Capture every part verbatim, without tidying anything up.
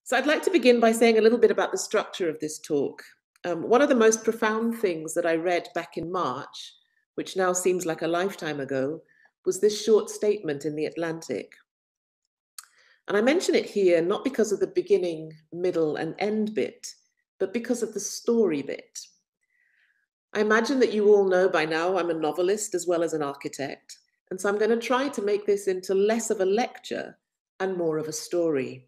So I'd like to begin by saying a little bit about the structure of this talk. Um, one of the most profound things that I read back in March, which now seems like a lifetime ago, was this short statement in The Atlantic. And I mention it here not because of the beginning, middle, and end bit, but because of the story bit. I imagine that you all know by now I'm a novelist as well as an architect, and so I'm going to try to make this into less of a lecture and more of a story.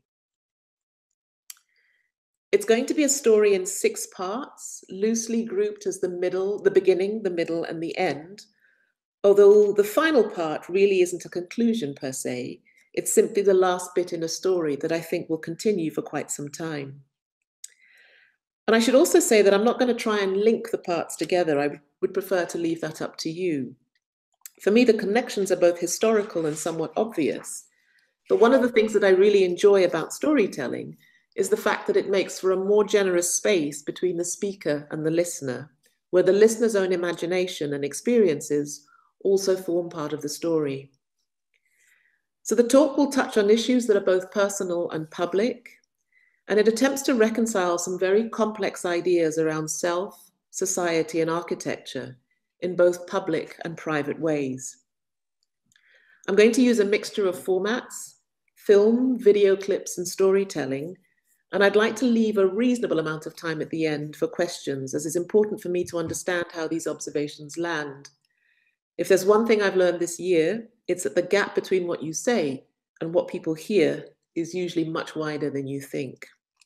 It's going to be a story in six parts, loosely grouped as the middle, the beginning, the middle, and the end. Although the final part really isn't a conclusion per se, it's simply the last bit in a story that I think will continue for quite some time. And I should also say that I'm not going to try and link the parts together. I would prefer to leave that up to you. For me, the connections are both historical and somewhat obvious. But one of the things that I really enjoy about storytelling is the fact that it makes for a more generous space between the speaker and the listener, where the listener's own imagination and experiences also form part of the story. So the talk will touch on issues that are both personal and public, and it attempts to reconcile some very complex ideas around self, society, and architecture in both public and private ways. I'm going to use a mixture of formats, film, video clips, and storytelling, and I'd like to leave a reasonable amount of time at the end for questions, as it's important for me to understand how these observations land. If there's one thing I've learned this year, it's that the gap between what you say and what people hear is usually much wider than you think.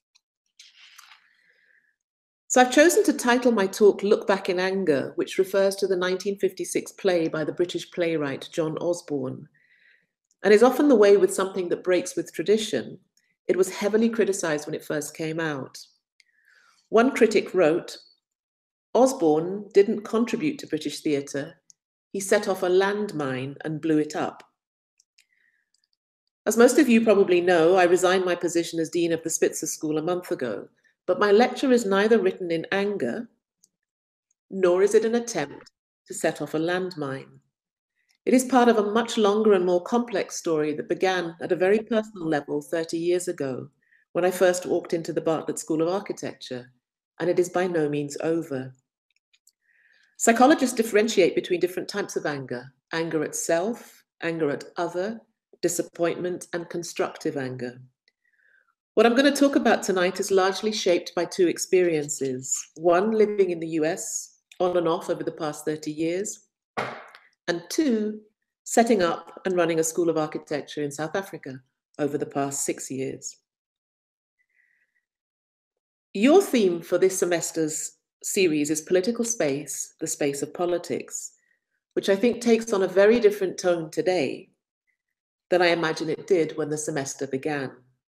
So I've chosen to title my talk Look Back in Anger, which refers to the nineteen fifty-six play by the British playwright John Osborne, and is often the way with something that breaks with tradition. It was heavily criticized when it first came out. One critic wrote, "Osborne didn't contribute to British theatre. He set off a landmine and blew it up." As most of you probably know, I resigned my position as Dean of the Spitzer School a month ago, but my lecture is neither written in anger, nor is it an attempt to set off a landmine. It is part of a much longer and more complex story that began at a very personal level thirty years ago, when I first walked into the Bartlett School of Architecture, and it is by no means over. Psychologists differentiate between different types of anger: anger at self, anger at other, disappointment, and constructive anger. What I'm going to talk about tonight is largely shaped by two experiences: one, living in the U S on and off over the past thirty years, and two, setting up and running a school of architecture in South Africa over the past six years. Your theme for this semester's series is political space, the space of politics, which I think takes on a very different tone today than I imagine it did when the semester began.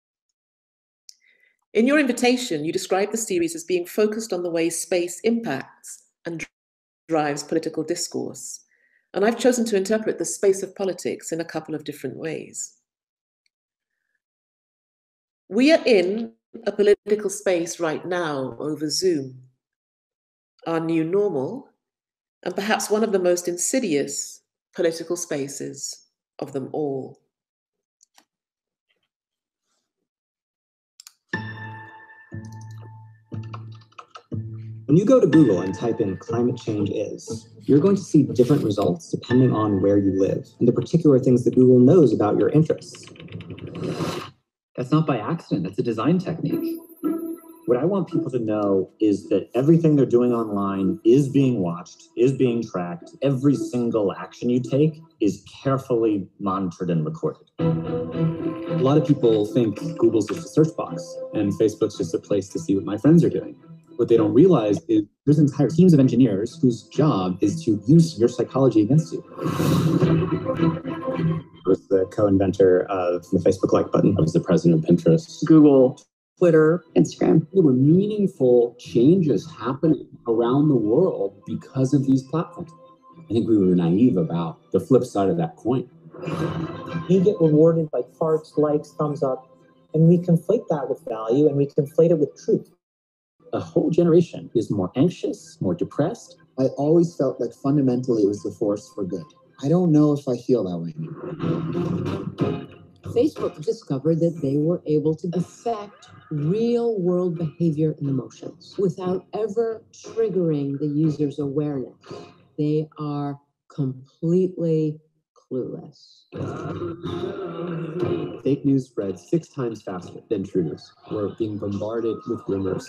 In your invitation, you describe the series as being focused on the way space impacts and drives political discourse. And I've chosen to interpret the space of politics in a couple of different ways. We are in a political space right now over Zoom, our new normal, and perhaps one of the most insidious political spaces of them all. When you go to Google and type in climate change is, you're going to see different results depending on where you live and the particular things that Google knows about your interests. That's not by accident, that's a design technique. What I want people to know is that everything they're doing online is being watched, is being tracked. Every single action you take is carefully monitored and recorded. A lot of people think Google's just a search box and Facebook's just a place to see what my friends are doing. What they don't realize is there's entire teams of engineers whose job is to use your psychology against you. I was the co-inventor of the Facebook like button. I was the president of Pinterest, Google, Twitter, Instagram. There were meaningful changes happening around the world because of these platforms. I think we were naive about the flip side of that coin. You get rewarded by hearts, likes, thumbs up, and we conflate that with value and we conflate it with truth. A whole generation is more anxious, more depressed. I always felt like fundamentally it was the force for good. I don't know if I feel that way anymore. Facebook discovered that they were able to affect real world behavior and emotions without ever triggering the user's awareness. They are completely clueless. Fake news spreads six times faster than true news. We're being bombarded with rumors.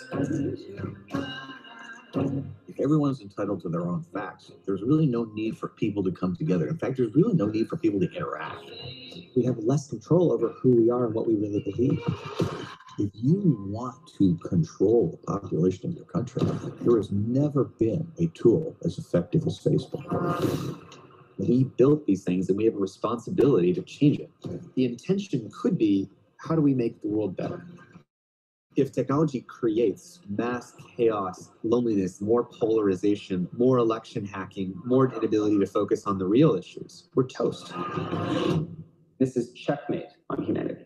If everyone's entitled to their own facts, there's really no need for people to come together. In fact, there's really no need for people to interact. We have less control over who we are and what we really believe. If you want to control the population of your country, there has never been a tool as effective as Facebook. We built these things and we have a responsibility to change it. The intention could be, how do we make the world better? If technology creates mass chaos, loneliness, more polarization, more election hacking, more inability to focus on the real issues, we're toast. This is checkmate on humanity.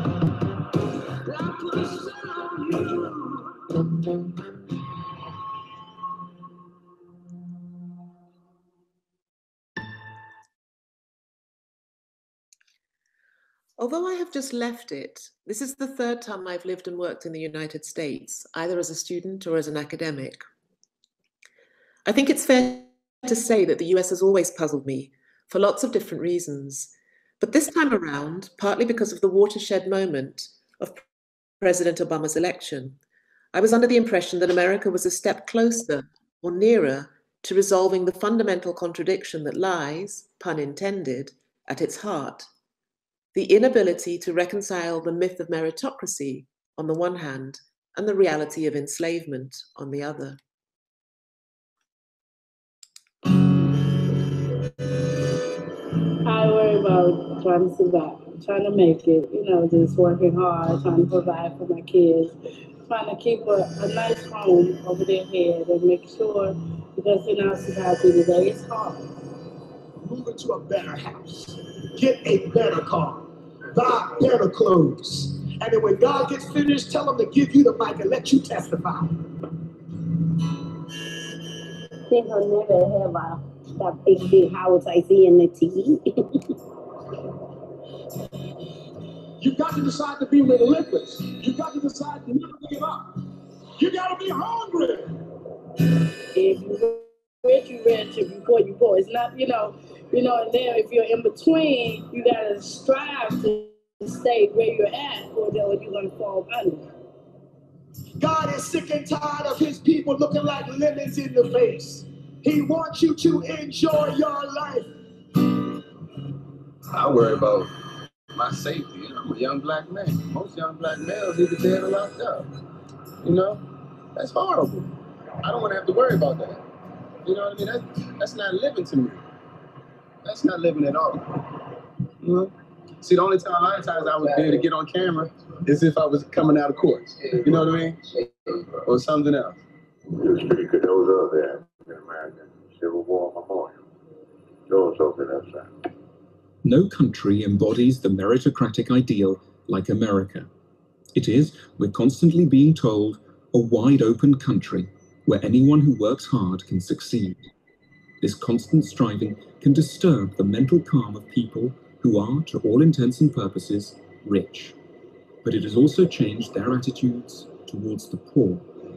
Although I have just left it, this is the third time I've lived and worked in the United States, either as a student or as an academic. I think it's fair to say that the U S has always puzzled me for lots of different reasons. But this time around, partly because of the watershed moment of President Obama's election, I was under the impression that America was a step closer or nearer to resolving the fundamental contradiction that lies, pun intended, at its heart. The inability to reconcile the myth of meritocracy on the one hand and the reality of enslavement on the other. I worry about trying to survive, trying to make it, you know, just working hard, trying to provide for my kids, trying to keep a, a nice home over their head and make sure, because in our society today, it's hard. Move into a better house, get a better car, buy better clothes. And then when God gets finished, tell him to give you the mic and let you testify. I think I'll never have a, that big, big house I see in the T V. You got to decide to be relentless. You got to decide to never give up. You got to be hungry. If you rich, you rich. If you poor, you poor. It's not, you know, you know, and then if you're in between, you got to strive to stay where you're at, or you're going to fall under. God is sick and tired of his people looking like lemons in the face. He wants you to enjoy your life. I worry about my safety. I'm a young black man. Most young black males either dead or locked up. You know, that's horrible. I don't want to have to worry about that. You know what I mean? That, that's not living to me. That's not living at all. You know? See, the only time, a lot of times I would be able to get on camera is if I was coming out of court. You know what I mean? Or something else. You speak of those other African American Civil War memorials. Those open upside. No country embodies the meritocratic ideal like America. It is, we're constantly being told, a wide open country where anyone who works hard can succeed. This constant striving can disturb the mental calm of people who are, to all intents and purposes, rich. But it has also changed their attitudes towards the poor.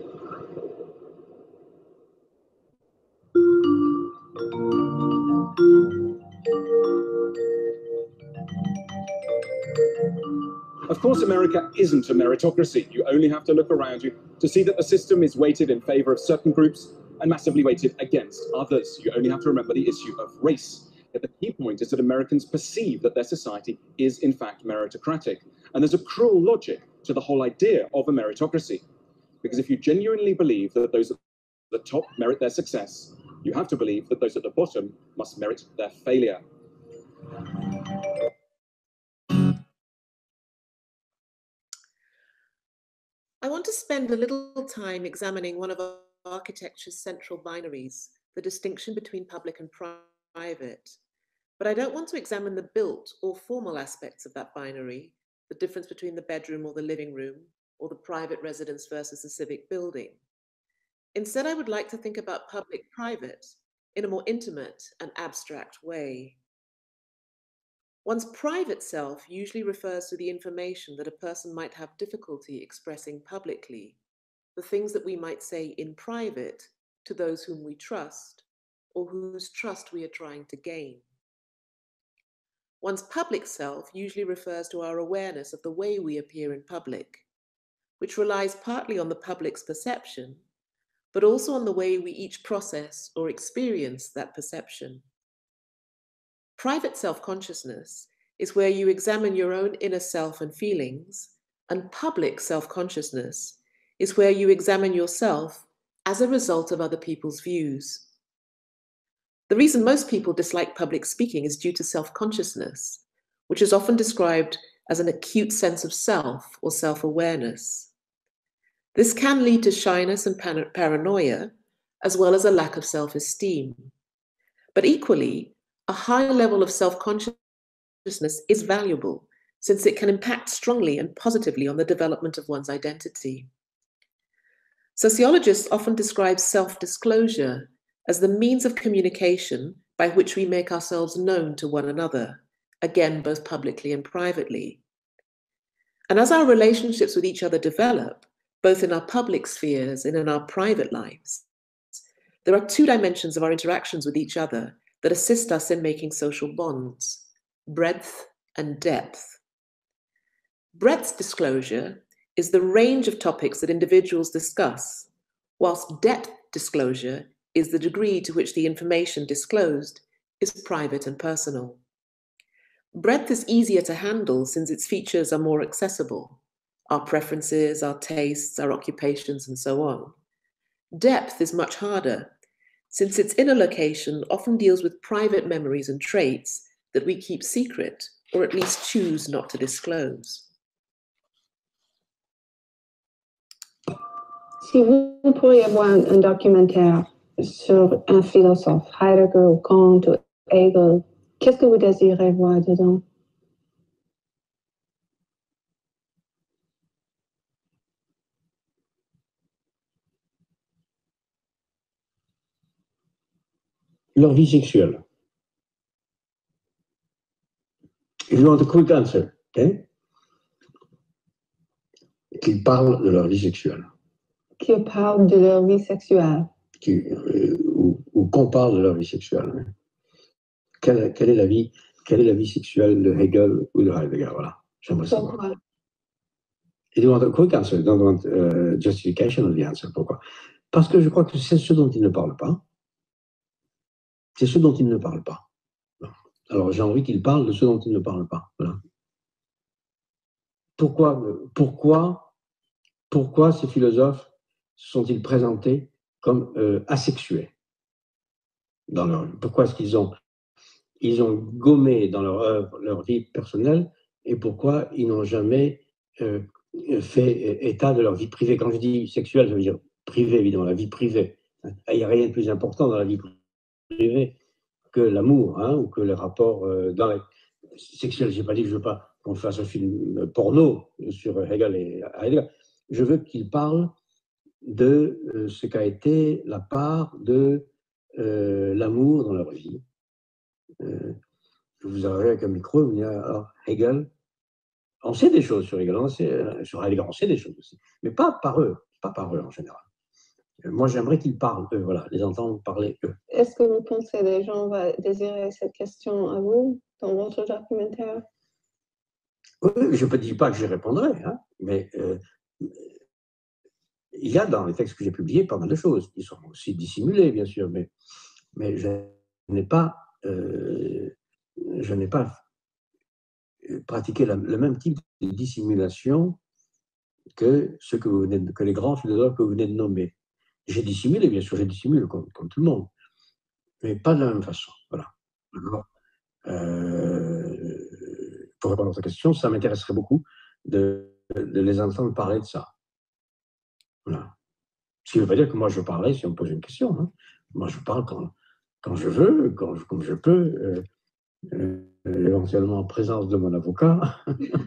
Of course, America isn't a meritocracy. You only have to look around you to see that the system is weighted in favor of certain groups and massively weighted against others. You only have to remember the issue of race. Yet the key point is that Americans perceive that their society is in fact meritocratic. And there's a cruel logic to the whole idea of a meritocracy. Because if you genuinely believe that those at the top merit their success, you have to believe that those at the bottom must merit their failure. I want to spend a little time examining one of architecture's central binaries, the distinction between public and private. But I don't want to examine the built or formal aspects of that binary, the difference between the bedroom or the living room, or the private residence versus the civic building. Instead, I would like to think about public-private in a more intimate and abstract way. One's private self usually refers to the information that a person might have difficulty expressing publicly, the things that we might say in private to those whom we trust or whose trust we are trying to gain. One's public self usually refers to our awareness of the way we appear in public, which relies partly on the public's perception, but also on the way we each process or experience that perception. Private self-consciousness is where you examine your own inner self and feelings, and public self-consciousness is where you examine yourself as a result of other people's views. The reason most people dislike public speaking is due to self-consciousness, which is often described as an acute sense of self or self-awareness. This can lead to shyness and pan- paranoia, as well as a lack of self-esteem. But equally, a high level of self-consciousness is valuable, since it can impact strongly and positively on the development of one's identity. Sociologists often describe self-disclosure as the means of communication by which we make ourselves known to one another, again, both publicly and privately. And as our relationships with each other develop, both in our public spheres and in our private lives, there are two dimensions of our interactions with each other that assist us in making social bonds: breadth and depth. Breadth disclosure is the range of topics that individuals discuss, whilst depth disclosure is the degree to which the information disclosed is private and personal. Breadth is easier to handle since its features are more accessible: our preferences, our tastes, our occupations, and so on. Depth is much harder, since its inner location often deals with private memories and traits that we keep secret, or at least choose not to disclose. Si vous pourriez voir un, un documentaire sur un philosophe, Heidegger ou Kant ou Hegel, qu'est-ce que vous désirez voir dedans? Leur vie sexuelle. If you want a quick answer, okay? Qu'ils parlent de leur vie sexuelle. Qu'ils parlent de leur vie sexuelle. Qui, euh, ou, ou qu'on parle de leur vie sexuelle. Quelle, quelle, est la vie, quelle est la vie sexuelle de Hegel ou de Heidegger? Voilà, j'aimerais savoir. Pourquoi? If you want a quick answer, don't want uh, justification of the answer. Pourquoi? Parce que je crois que c'est ce dont ils ne parlent pas. C'est ce dont ils ne parlent pas. Alors j'ai envie qu'ils parlent de ce dont ils ne parlent pas. Voilà. Pourquoi, pourquoi, pourquoi ces philosophes sont-ils présentés comme euh, asexués dans leur vie? Pourquoi est-ce qu'ils ont, ils ont gommé dans leur œuvre leur vie personnelle, et pourquoi ils n'ont jamais euh, fait état de leur vie privée? Quand je dis sexuelle, ça veut dire privée, évidemment, la vie privée. Il n'y a rien de plus important dans la vie privée que l'amour, hein, ou que les rapports euh, dans les... sexuels. Je n'ai pas dit que je ne veux pas qu'on fasse un film porno sur Hegel et Heidegger. Je veux qu'ils parlent de euh, ce qu'a été la part de euh, l'amour dans leur vie. Euh, vous arrivez avec un micro, vous dites, alors Hegel, on sait des choses sur Hegel, on sait, sur Heidegger, on sait des choses aussi, mais pas par eux, pas par eux en général. Moi, j'aimerais qu'ils parlent, eux, voilà, les entendre parler, eux. Est-ce que vous pensez que les gens vont désirer cette question à vous dans votre documentaire? Oui, je ne dis pas que j'y répondrai, hein, mais euh, il y a dans les textes que j'ai publiés pas mal de choses qui sont aussi dissimulées, bien sûr, mais, mais je n'ai pas, euh, je n'ai pas pratiqué la, le même type de dissimulation que, ce que, vous venez de, que les grands philosophes que vous venez de nommer. J'ai dissimulé, bien sûr, j'ai dissimulé comme, comme tout le monde, mais pas de la même façon. Voilà. Alors, euh, pour répondre à votre question, ça m'intéresserait beaucoup de, de les entendre parler de ça. Voilà. Ce qui ne veut pas dire que moi je parlais si on me pose une question. Hein. Moi je parle quand, quand je veux, quand je, comme je peux, euh, euh, éventuellement en présence de mon avocat.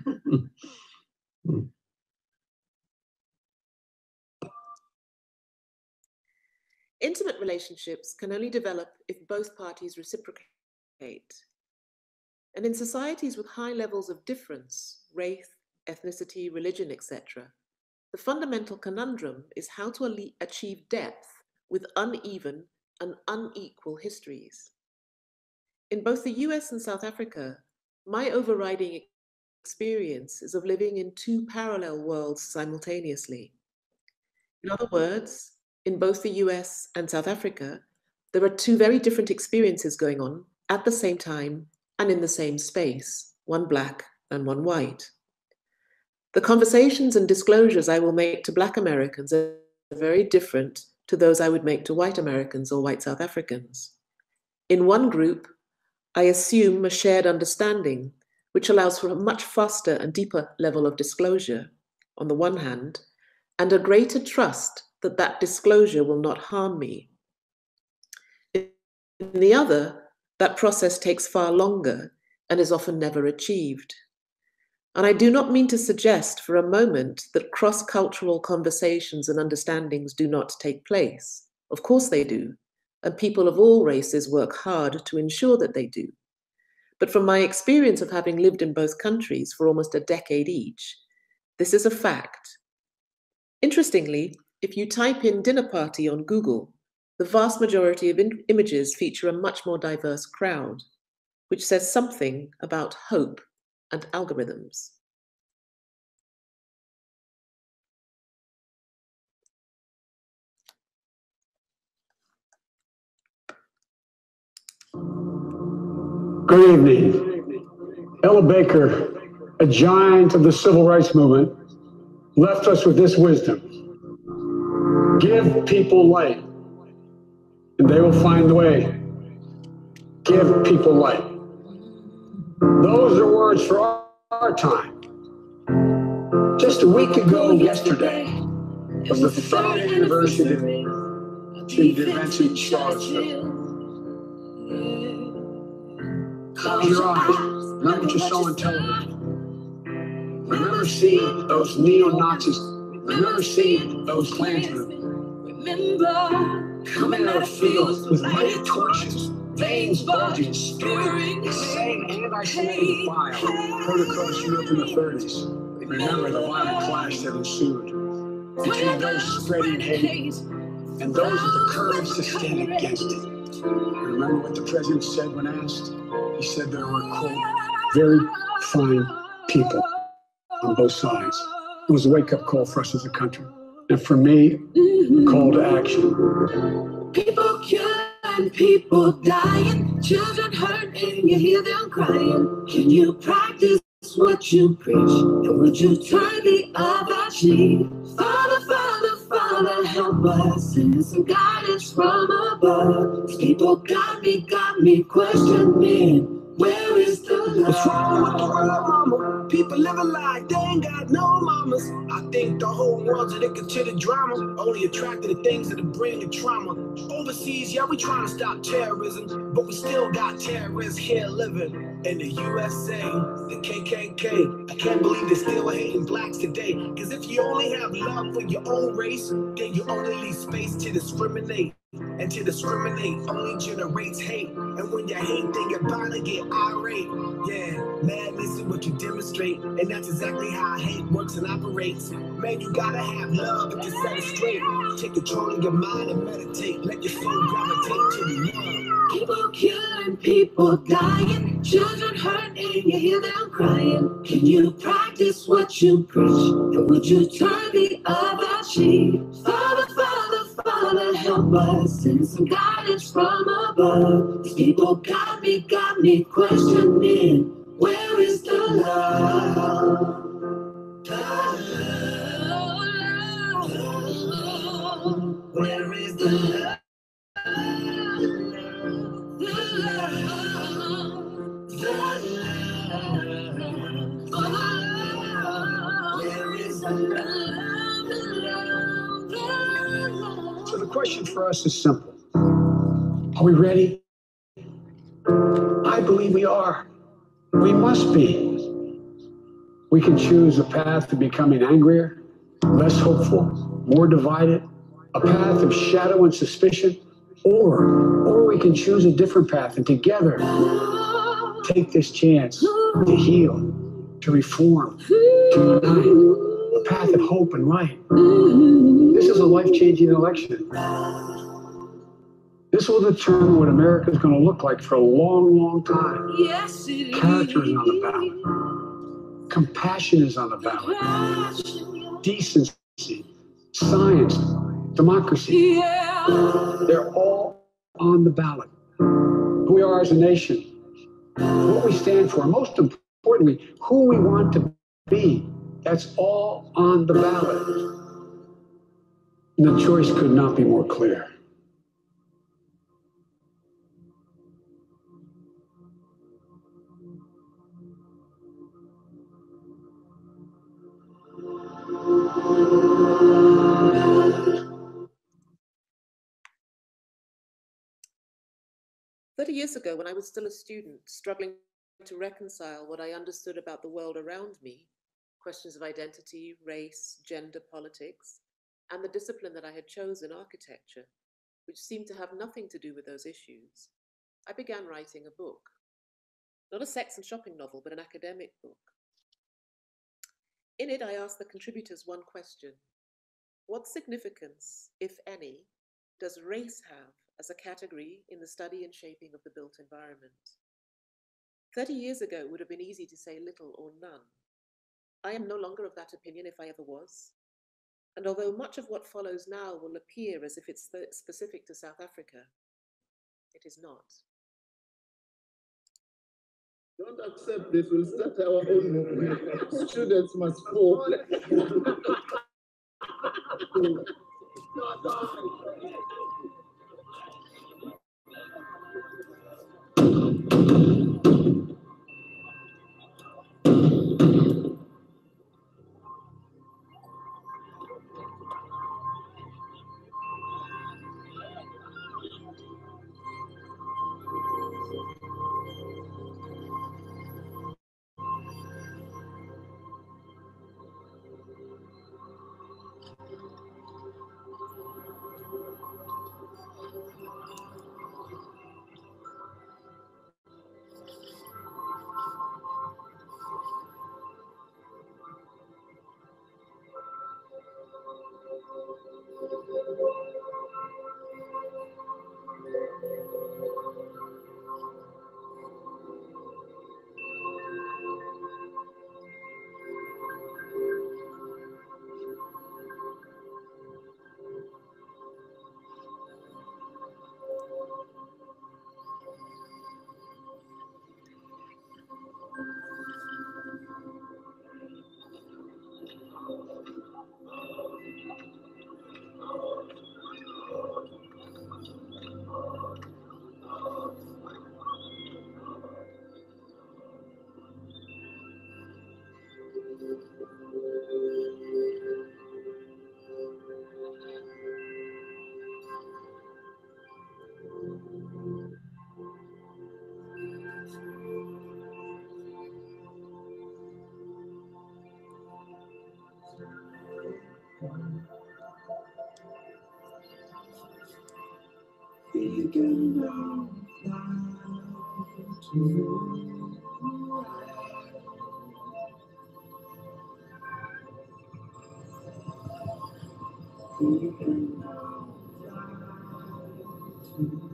Intimate relationships can only develop if both parties reciprocate. And in societies with high levels of difference, race, ethnicity, religion, et cetera, the fundamental conundrum is how to achieve depth with uneven and unequal histories. In both the U S and South Africa, my overriding experience is of living in two parallel worlds simultaneously. In other words, in both the U S and South Africa, there are two very different experiences going on at the same time and in the same space, one black and one white. The conversations and disclosures I will make to Black Americans are very different to those I would make to white Americans or white South Africans. In one group, I assume a shared understanding, which allows for a much faster and deeper level of disclosure, on the one hand, and a greater trust that that disclosure will not harm me. In the other, that process takes far longer and is often never achieved. And I do not mean to suggest for a moment that cross-cultural conversations and understandings do not take place. Of course they do, and people of all races work hard to ensure that they do. But from my experience of having lived in both countries for almost a decade each, this is a fact. Interestingly, if you type in dinner party on Google, the vast majority of in- images feature a much more diverse crowd, which says something about hope and algorithms. Good evening. Ella Baker, a giant of the civil rights movement, left us with this wisdom. Give people light, and they will find the way. Give people light. Those are words for our, our time. Just a week ago yesterday was the third anniversary of the events in Charlottesville. Close your eyes. Remember what you saw on television. Remember seeing those neo-Nazis. Remember seeing those Klansmen. Remember coming out of fields with lighted torches, veins bulging, spewing the same anti-Semitic bile heard across Europe in the thirties. Remember the violent clash that ensued between those spreading hate and those with the courage to stand against it. Remember what the president said when asked? He said there were, quote, very fine people on both sides. It was a wake-up call for us as a country. And for me, a call to action. People killing, people dying, children hurting, you hear them crying. Can you practice what you preach? And would you turn the other cheek? Father, Father, Father, help us. Send some guidance from above. These people got me, got me questioning. Where is the love? What's wrong with the world, mama? People living like they ain't got no mamas. I think the whole world's addicted to the drama, only attracted to things that bring the trauma. Overseas, yeah, we trying to stop terrorism, but we still got terrorists here living in the U S A, the K K K. I can't believe they're still hating blacks today. Cause if you only have love for your own race, then you only leave space to discriminate. And to discriminate only generates hate. And when you hate, then you're bound to get irate. Yeah, madness is what you demonstrate. And that's exactly how hate works and operates. Man, you gotta have love if you set it straight. Take control of your mind and meditate. Let your soul gravitate to the love. People killing, people dying, children hurting, you hear them crying. Can you practice what you preach? And would you turn the other cheek? Father, Father, Father, help us. Send some guidance from above. These people got me, got me questioning. Where is the love? The love, the love. Where is the love? The love, the love. Oh, where is the love? The love, the love. So the question for us is simple. Are we ready? I believe we are. We must be. We can choose a path to becoming angrier, less hopeful, more divided, a path of shadow and suspicion, or, or we can choose a different path and together take this chance to heal, to reform, to unite, a path of hope and light. This is a life-changing election. This will determine what America is going to look like for a long, long time. Yes, it Character is on the ballot. Compassion is on the ballot. Decency, science, democracy. Yeah. They're all on the ballot. Who we are as a nation, what we stand for, and most importantly, who we want to be. That's all on the ballot. And the choice could not be more clear. Thirty years ago, when I was still a student, struggling to reconcile what I understood about the world around me, questions of identity, race, gender, politics, and the discipline that I had chosen, architecture, which seemed to have nothing to do with those issues, I began writing a book. Not a sex and shopping novel, but an academic book. In it, I asked the contributors one question: what significance, if any, does race have as a category in the study and shaping of the built environment? Thirty years ago, it would have been easy to say little or none. I am no longer of that opinion, if I ever was. And although much of what follows now will appear as if it's specific to South Africa, it is not. Don't accept this, we'll start our own movement. Students must fall. We can go to we can go to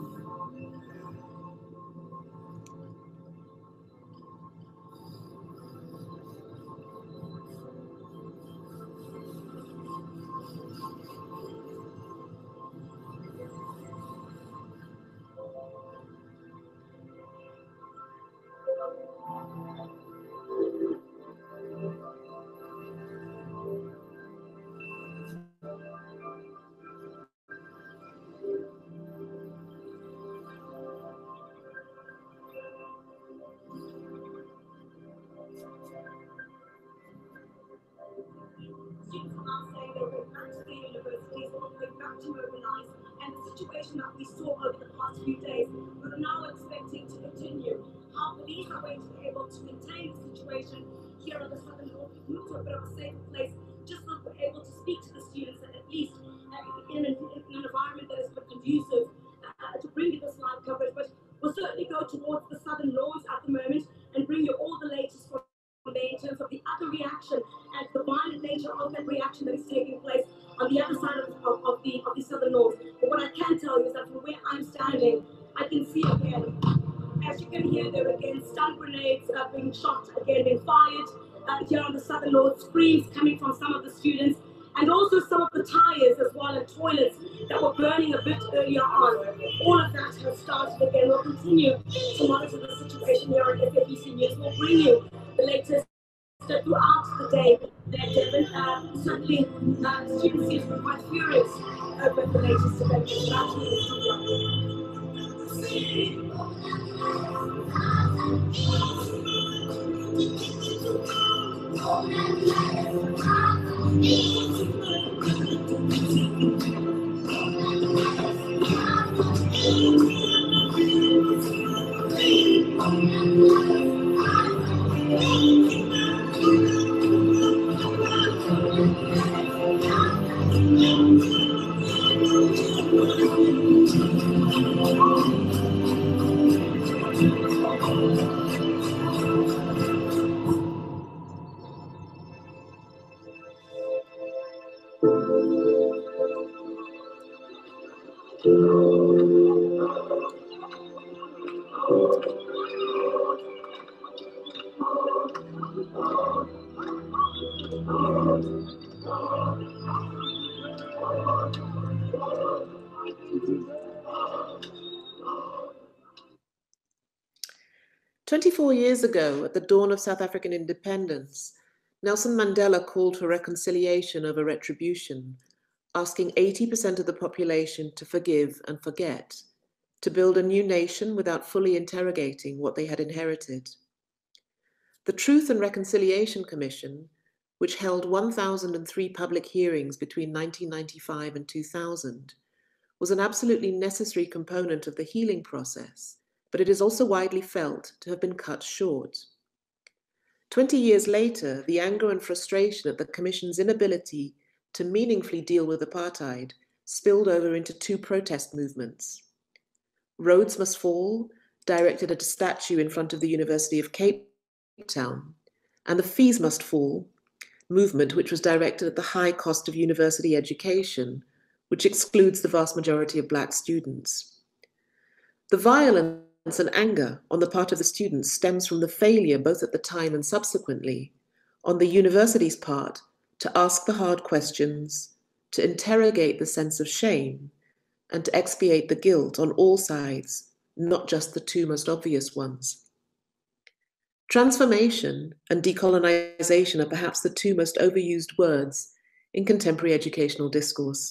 situation that we saw over the past few days, we're now expecting to continue. How police are going to be able to contain the situation here on the southern north, move to a bit of a safer place, just so we're able to speak to the students and at least uh, in, an, in an environment that is conducive uh, to bring you this live coverage. But we'll certainly go towards the southern north at taking place on the other side of, of, of the of the southern north. But what I can tell you is that from where I'm standing, I can see again, as you can hear there again, stun grenades are being shot again, being fired uh, here on the southern north, screams coming from some of the students, and also some of the tires as well and toilets that were burning a bit earlier on. All of that has started again. We'll continue to monitor the situation here on F A B C News. We'll bring you the latest throughout the day. There, Devin, uh, certainly uh, students seem to be quite furious over the latest developments. Back to you, twenty-four years ago, at the dawn of South African independence, Nelson Mandela called for reconciliation over retribution, asking eighty percent of the population to forgive and forget, to build a new nation without fully interrogating what they had inherited. The Truth and Reconciliation Commission, which held one thousand three public hearings between nineteen ninety-five and two thousand, was an absolutely necessary component of the healing process, but it is also widely felt to have been cut short. Twenty years later, the anger and frustration at the Commission's inability to meaningfully deal with apartheid spilled over into two protest movements. Rhodes Must Fall, directed at a statue in front of the University of Cape Town, and the Fees Must Fall movement, which was directed at the high cost of university education, which excludes the vast majority of Black students. The violence and anger on the part of the students stems from the failure, both at the time and subsequently, on the university's part to ask the hard questions, to interrogate the sense of shame, and to expiate the guilt on all sides, not just the two most obvious ones. Transformation and decolonization are perhaps the two most overused words in contemporary educational discourse.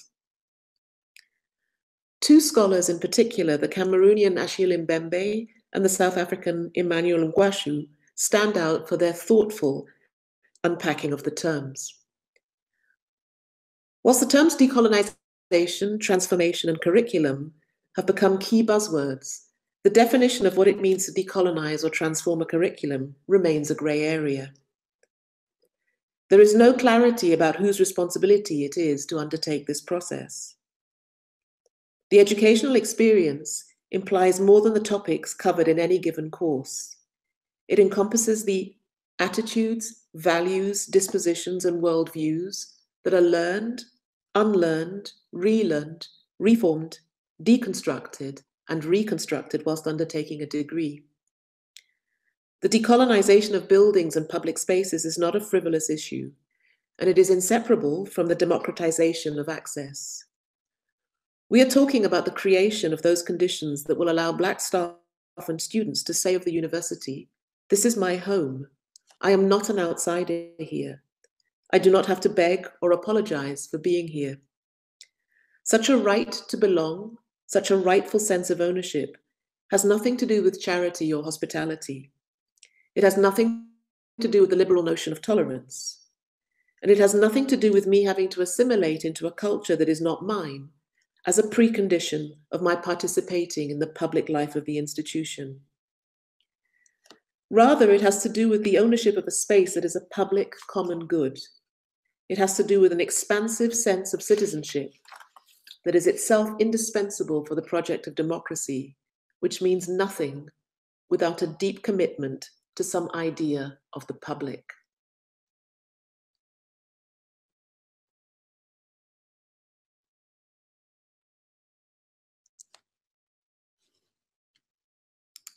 Two scholars in particular, the Cameroonian Achille Mbembe and the South African Emmanuel Ngwashu, stand out for their thoughtful unpacking of the terms. Whilst the terms decolonization, transformation, and curriculum have become key buzzwords, the definition of what it means to decolonize or transform a curriculum remains a grey area. There is no clarity about whose responsibility it is to undertake this process. The educational experience implies more than the topics covered in any given course. It encompasses the attitudes, values, dispositions, and worldviews that are learned, unlearned, relearned, reformed, deconstructed, and reconstructed whilst undertaking a degree. The decolonization of buildings and public spaces is not a frivolous issue, and it is inseparable from the democratization of access. We are talking about the creation of those conditions that will allow Black staff and students to say of the university, "This is my home. I am not an outsider here. I do not have to beg or apologize for being here." Such a right to belong, such a rightful sense of ownership, has nothing to do with charity or hospitality. It has nothing to do with the liberal notion of tolerance. And it has nothing to do with me having to assimilate into a culture that is not mine, as a precondition of my participating in the public life of the institution. Rather, it has to do with the ownership of a space that is a public common good. It has to do with an expansive sense of citizenship that is itself indispensable for the project of democracy, which means nothing without a deep commitment to some idea of the public.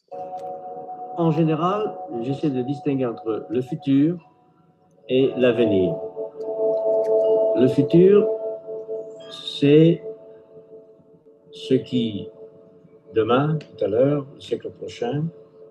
En général, j'essaie de distinguer entre le futur et l'avenir. Le futur, c'est ce qui, demain, tout à l'heure, le siècle prochain,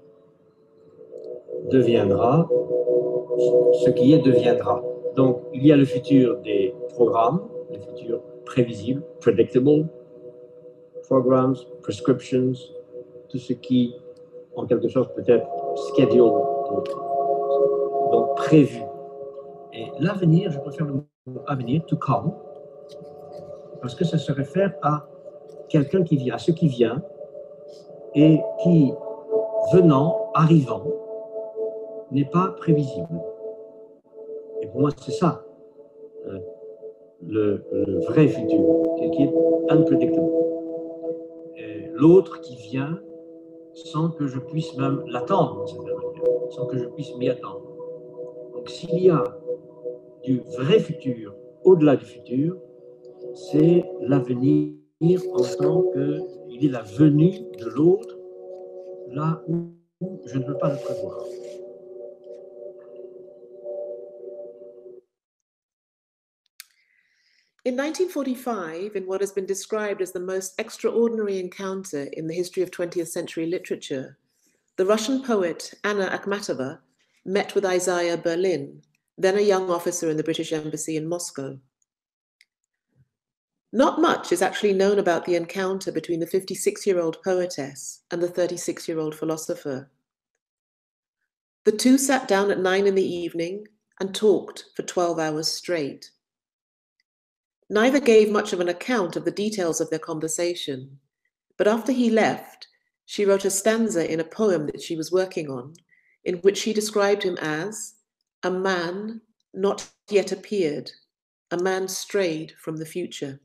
deviendra, ce qui est deviendra. Donc, il y a le futur des programmes, le futur prévisible, predictable, programs, prescriptions, tout ce qui, en quelque sorte, peut être schedule, donc, donc prévu. Et l'avenir, je préfère le mot avenir, to come, parce que ça se réfère à quelqu'un qui vient, à ce qui vient, et qui, venant, arrivant, n'est pas prévisible. Et pour moi, c'est ça, euh, le, le vrai futur, qui est unpredictable. L'autre qui vient sans que je puisse même l'attendre, sans que je puisse m'y attendre. Donc, s'il y a du vrai futur au-delà du futur, c'est l'avenir en tant qu'il est la venue de l'autre, là où je ne peux pas le prévoir. In nineteen forty-five, in what has been described as the most extraordinary encounter in the history of twentieth century literature, the Russian poet Anna Akhmatova met with Isaiah Berlin, then a young officer in the British Embassy in Moscow. Not much is actually known about the encounter between the fifty-six-year-old poetess and the thirty-six-year-old philosopher. The two sat down at nine in the evening and talked for twelve hours straight. Neither gave much of an account of the details of their conversation, but after he left, she wrote a stanza in a poem that she was working on, in which she described him as a man not yet appeared, a man strayed from the future.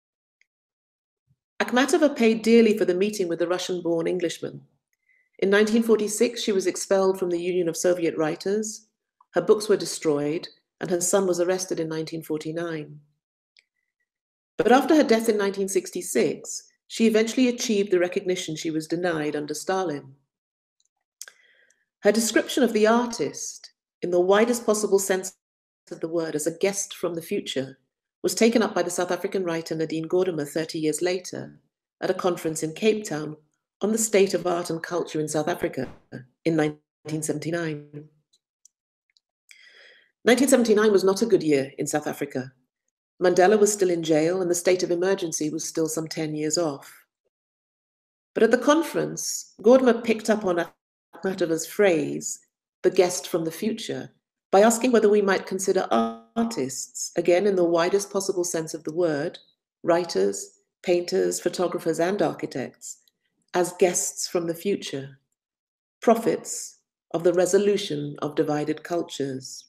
Akhmatova paid dearly for the meeting with the Russian-born Englishman. In nineteen forty-six, she was expelled from the Union of Soviet Writers, her books were destroyed, and her son was arrested in nineteen forty-nine. But after her death in nineteen sixty-six, she eventually achieved the recognition she was denied under Stalin. Her description of the artist, in the widest possible sense of the word, as a guest from the future, was taken up by the South African writer Nadine Gordimer thirty years later at a conference in Cape Town on the state of art and culture in South Africa in nineteen seventy-nine. nineteen seventy-nine was not a good year in South Africa. Mandela was still in jail and the state of emergency was still some ten years off. But at the conference, Gordimer picked up on Akhmatova's phrase, the guest from the future, by asking whether we might consider artists, again in the widest possible sense of the word, writers, painters, photographers, and architects, as guests from the future, prophets of the resolution of divided cultures.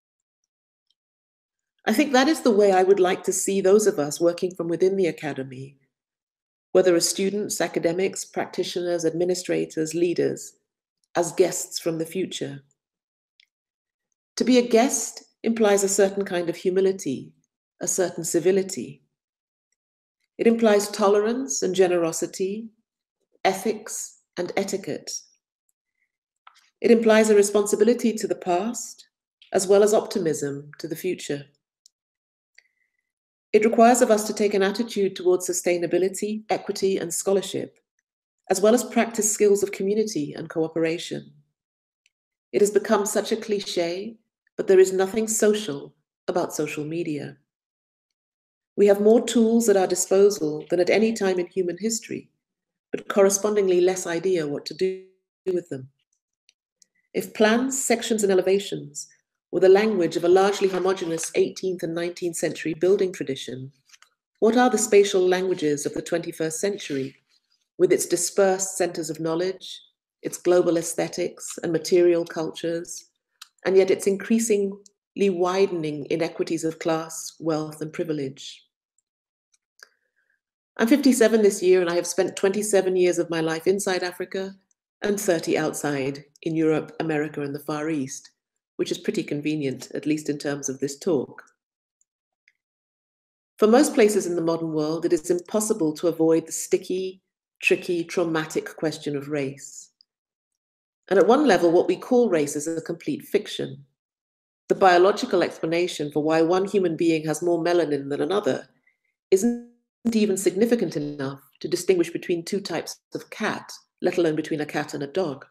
I think that is the way I would like to see those of us working from within the academy, whether as students, academics, practitioners, administrators, leaders, as guests from the future. To be a guest implies a certain kind of humility, a certain civility. It implies tolerance and generosity, ethics and etiquette. It implies a responsibility to the past, as well as optimism to the future. It requires of us to take an attitude towards sustainability, equity, and scholarship, as well as practice skills of community and cooperation. It has become such a cliché, but there is nothing social about social media. We have more tools at our disposal than at any time in human history, but correspondingly less idea what to do with them. If plans, sections, and elevations were the language of a largely homogeneous eighteenth and nineteenth century building tradition, what are the spatial languages of the twenty-first century, with its dispersed centers of knowledge, its global aesthetics and material cultures, and yet its increasingly widening inequities of class, wealth, and privilege? I'm fifty-seven this year, and I have spent twenty-seven years of my life inside Africa and thirty outside, in Europe, America, and the Far East, which is pretty convenient, at least in terms of this talk. For most places in the modern world, it is impossible to avoid the sticky, tricky, traumatic question of race. And at one level, what we call race is a complete fiction. The biological explanation for why one human being has more melanin than another isn't even significant enough to distinguish between two types of cat, let alone between a cat and a dog.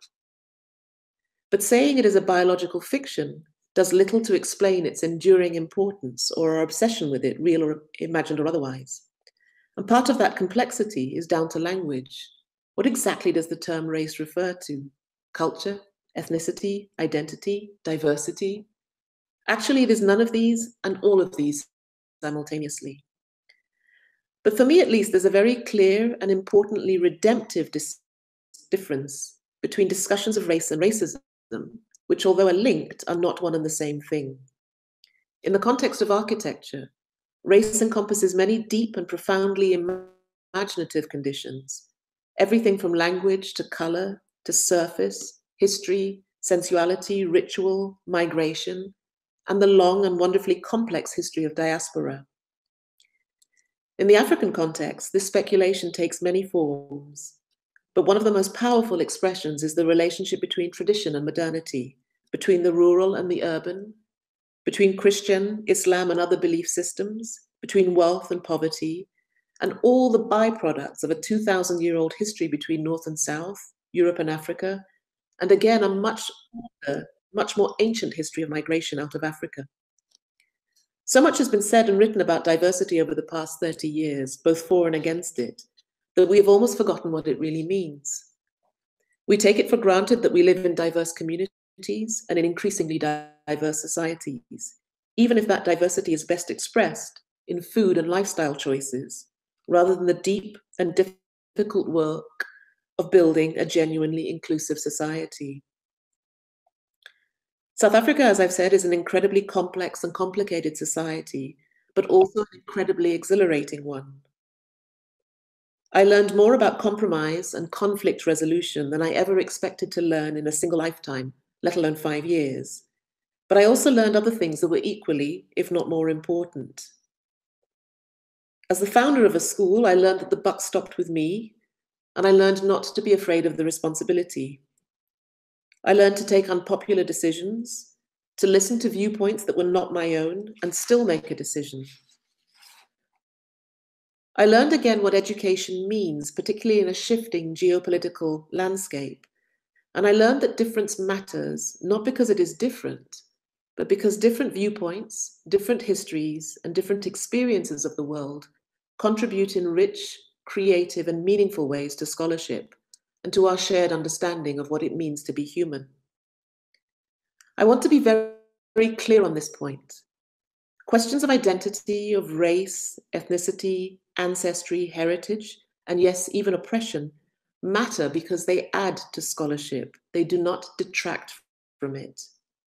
But saying it is a biological fiction does little to explain its enduring importance or our obsession with it, real or imagined or otherwise. And part of that complexity is down to language. What exactly does the term race refer to? Culture, ethnicity, identity, diversity? Actually, it is none of these and all of these simultaneously. But for me, at least, there's a very clear and importantly redemptive dis- difference between discussions of race and racism, which, although are linked, are not one and the same thing. In the context of architecture, race encompasses many deep and profoundly imaginative conditions, everything from language to color to surface, history, sensuality, ritual, migration, and the long and wonderfully complex history of diaspora. In the African context, this speculation takes many forms, but one of the most powerful expressions is the relationship between tradition and modernity, between the rural and the urban, between Christian, Islam, and other belief systems, between wealth and poverty, and all the byproducts of a two thousand year old history between North and South, Europe and Africa, and again, a much older, much more ancient history of migration out of Africa. So much has been said and written about diversity over the past thirty years, both for and against it, that we have almost forgotten what it really means. We take it for granted that we live in diverse communities and in increasingly diverse societies, even if that diversity is best expressed in food and lifestyle choices, rather than the deep and difficult work of building a genuinely inclusive society. South Africa, as I've said, is an incredibly complex and complicated society, but also an incredibly exhilarating one. I learned more about compromise and conflict resolution than I ever expected to learn in a single lifetime, let alone five years. But I also learned other things that were equally, if not more important. As the founder of a school, I learned that the buck stopped with me, and I learned not to be afraid of the responsibility. I learned to take unpopular decisions, to listen to viewpoints that were not my own, and still make a decision. I learned again what education means, particularly in a shifting geopolitical landscape. And I learned that difference matters, not because it is different, but because different viewpoints, different histories, and different experiences of the world contribute in rich, creative, and meaningful ways to scholarship and to our shared understanding of what it means to be human. I want to be very, very clear on this point. Questions of identity, of race, ethnicity, ancestry, heritage, and yes, even oppression, matter because they add to scholarship. They do not detract from it.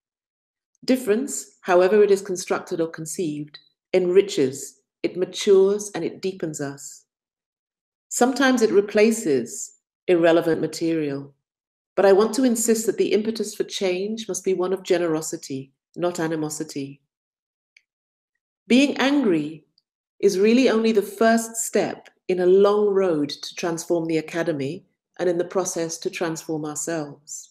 Difference, however it is constructed or conceived, enriches, it matures, and it deepens us. Sometimes it replaces irrelevant material, but I want to insist that the impetus for change must be one of generosity, not animosity. Being angry is really only the first step in a long road to transform the academy and in the process to transform ourselves.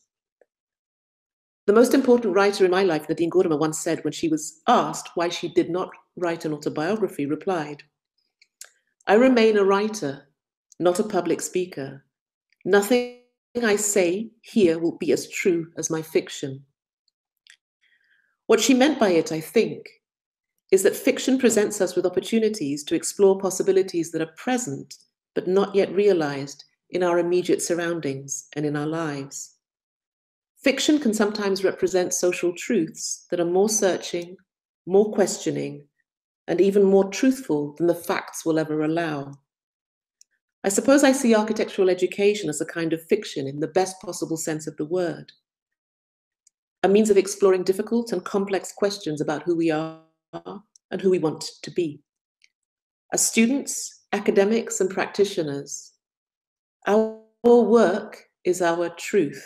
The most important writer in my life, Nadine Gordimer, once said when she was asked why she did not write an autobiography, replied, "I remain a writer, not a public speaker. Nothing I say here will be as true as my fiction." What she meant by it, I think, is that fiction presents us with opportunities to explore possibilities that are present but not yet realized in our immediate surroundings and in our lives. Fiction can sometimes represent social truths that are more searching, more questioning, and even more truthful than the facts will ever allow. I suppose I see architectural education as a kind of fiction in the best possible sense of the word, a means of exploring difficult and complex questions about who we are and who we want to be. As students, academics, and practitioners, our work is our truth.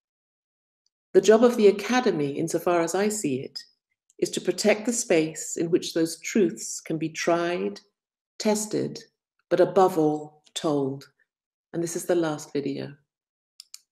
The job of the academy, insofar as I see it, is to protect the space in which those truths can be tried, tested, but above all, told. And this is the last video.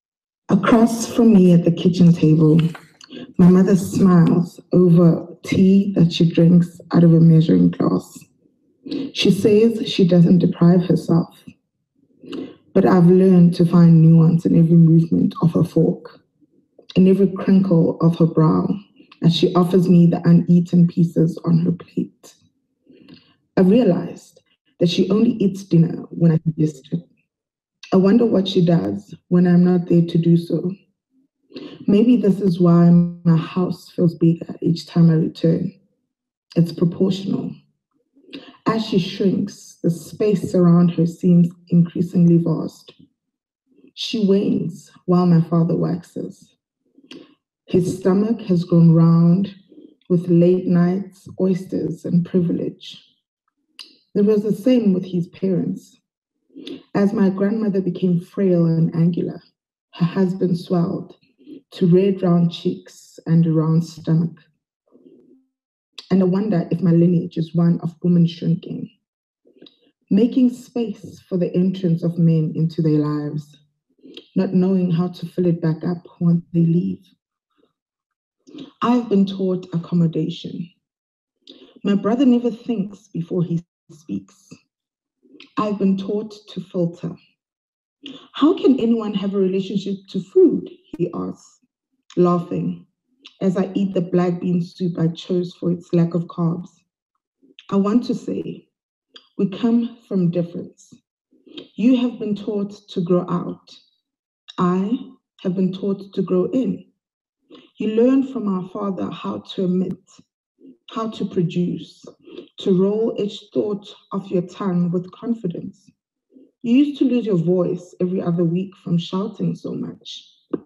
Across from me at the kitchen table, my mother smiles over tea that she drinks out of a measuring glass. She says she doesn't deprive herself, but I've learned to find nuance in every movement of her fork, in every crinkle of her brow, as she offers me the uneaten pieces on her plate. I realized that she only eats dinner when I suggest it. I wonder what she does when I'm not there to do so. Maybe this is why my house feels bigger each time I return. It's proportional. As she shrinks, the space around her seems increasingly vast. She wanes while my father waxes. His stomach has grown round with late nights, oysters, and privilege. It was the same with his parents. As my grandmother became frail and angular, her husband swelled to red round cheeks and a round stomach. And I wonder if my lineage is one of women shrinking, making space for the entrance of men into their lives, not knowing how to fill it back up once they leave. I've been taught accommodation. My brother never thinks before he speaks. I've been taught to filter. How can anyone have a relationship to food? He asks, laughing, as I eat the black bean soup I chose for its lack of carbs. I want to say, we come from difference. You have been taught to grow out. I have been taught to grow in. You learn from our father how to emit, how to produce, to roll each thought off your tongue with confidence. You used to lose your voice every other week from shouting so much.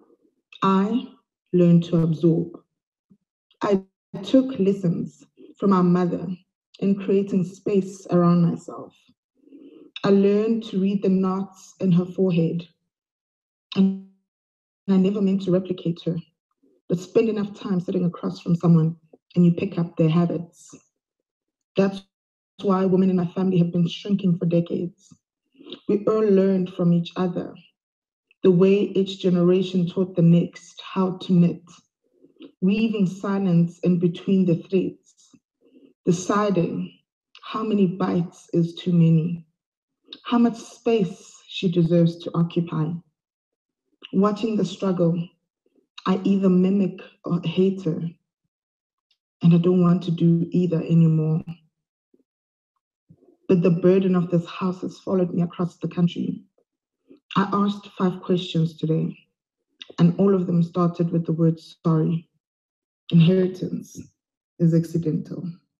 I learned to absorb. I took lessons from our mother in creating space around myself. I learned to read the knots in her forehead. And I never meant to replicate her, but spend enough time sitting across from someone and you pick up their habits. That's why women in my family have been shrinking for decades. We all learned from each other, the way each generation taught the next how to knit, weaving silence in between the threads, deciding how many bites is too many, how much space she deserves to occupy. Watching the struggle, I either mimic or hate her, and I don't want to do either anymore. But the burden of this house has followed me across the country. I asked five questions today, and all of them started with the word sorry. Inheritance is accidental.